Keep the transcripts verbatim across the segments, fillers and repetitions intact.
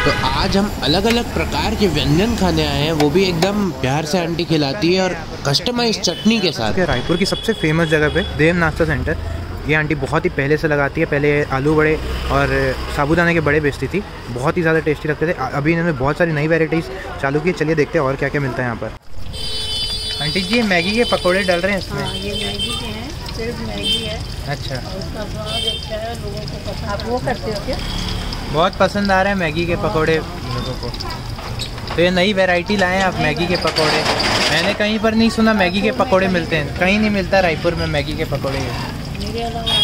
तो आज हम अलग अलग प्रकार के व्यंजन खाने आए हैं, वो भी एकदम प्यार से आंटी खिलाती है और कस्टमाइज चटनी के साथ। रायपुर की सबसे फेमस जगह पे देव नाश्ता सेंटर, ये आंटी बहुत ही पहले से लगाती है। पहले आलू बड़े और साबूदाने के बड़े बेचती थी, बहुत ही ज़्यादा टेस्टी लगते थे। अभी इन्होंने बहुत सारी नई वेराइटीज़ चालू की। चलिए देखते हैं और क्या क्या मिलता है यहाँ पर। आंटी जी, ये मैगी के पकौड़े डाल रहे हैं इसमें? हाँ, ये मैगी के हैं, सिर्फ मैगी है। अच्छा, और उसका स्वाद अच्छा है, लोगों को पसंद। आप वो करते हो क्या? बहुत पसंद आ रहे हैं मैगी के पकौड़े लोगों को। तो ये नई वैरायटी लाए हैं आप, मैगी के पकौड़े। मैंने कहीं पर नहीं सुना मैगी के पकौड़े मिलते हैं, कहीं नहीं मिलता रायपुर में मैगी के पकौड़े। मेरे अलावा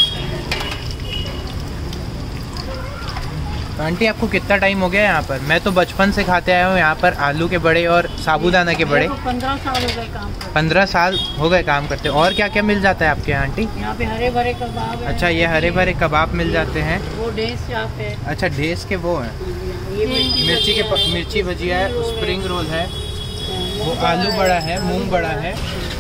तो आंटी आपको कितना टाइम हो गया यहाँ पर? मैं तो बचपन से खाते आया हूँ यहाँ पर आलू के बड़े और साबूदाना के बड़े। पंद्रह साल हो गए काम करते। पंद्रह साल हो गए काम करते। और क्या क्या मिल जाता है आपके यहाँ आंटी? यहाँ पे हरे भरे कबाब है। अच्छा, ये हरे भरे कबाब मिल जाते हैं। वो डेस चाप है। अच्छा, ढेस के वो हैं। ये मिर्ची के प- मिर्ची भजिया है, स्प्रिंग रोल है, वो आलू बड़ा है, मूंग बड़ा है।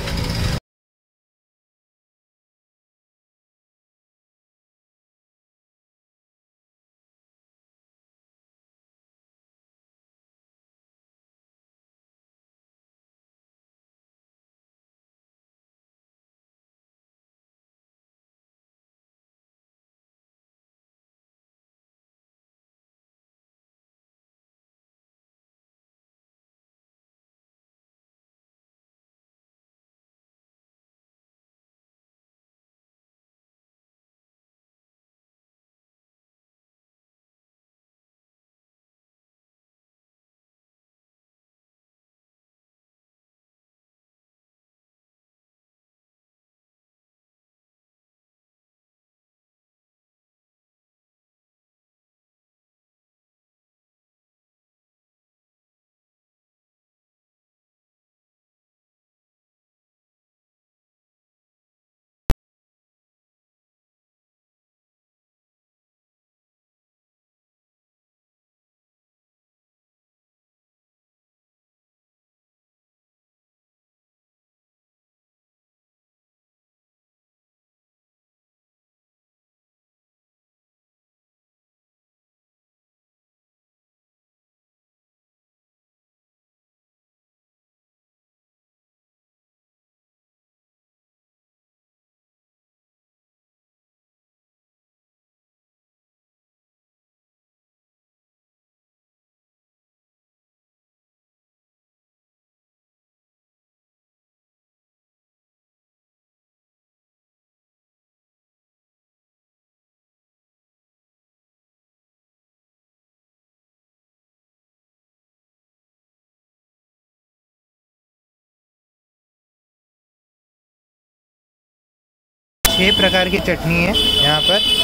छह प्रकार की चटनी है यहाँ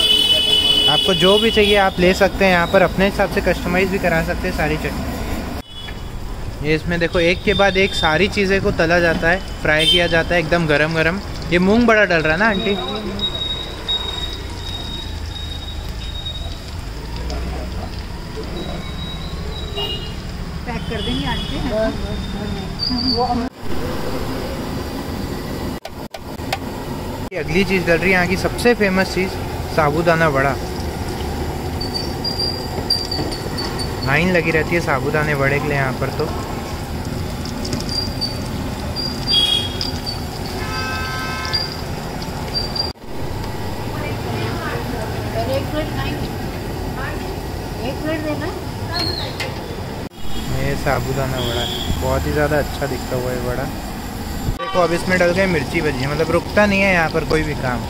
पर। आपको जो भी चाहिए आप ले सकते हैं यहाँ पर, अपने हिसाब से कस्टमाइज भी करा सकते हैं सारी चटनी। ये इसमें देखो एक के बाद एक सारी चीज़ें को तला जाता है, फ्राई किया जाता है एकदम गरम गरम। ये मूंग बड़ा डल रहा है ना आंटी? पैक कर देंगे आंटी। अगली चीज़ डल रही है यहाँ की सबसे फेमस चीज़, साबूदाना वड़ा। लाइन लगी रहती है साबूदाने वड़े के लिए यहाँ पर। तो एक प्लेट खाएंगे, एक प्लेट देना। ये साबूदाना वड़ा है, बहुत ही ज़्यादा अच्छा दिखता हुआ है वड़ा। देखो अब इसमें डल गए मिर्ची भजिया, मतलब रुकता नहीं है यहाँ पर कोई भी काम,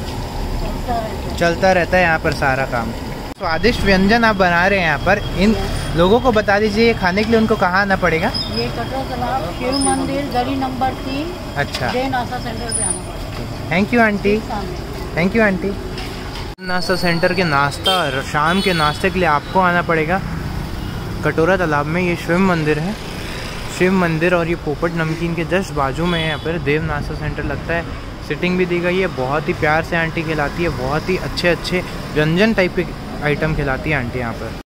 चलता रहता है यहाँ पर सारा काम। स्वादिष्ट व्यंजन आप बना रहे हैं यहाँ पर, इन लोगों को बता दीजिए ये खाने के लिए उनको कहाँ आना पड़ेगा? ये कटरा तालाब शिव मंदिर गली नंबर तीन। अच्छा, देव नाश्ता सेंटर पे आना पड़ेगा। थैंक यू आंटी, सामने। Thank you aunty. नाश्ता सेंटर के नाश्ता, शाम के नाश्ते के लिए आपको आना पड़ेगा कटोरा तालाब में। ये शिव मंदिर है, शिव मंदिर और ये पोपट नमकीन के जस्ट बाजू में यहाँ पर देव नाश्ता सेंटर लगता है। सिटिंग भी दी गई है, बहुत ही प्यार से आंटी खिलाती है, बहुत ही अच्छे अच्छे व्यंजन टाइप के आइटम खिलाती है आंटी यहाँ पर।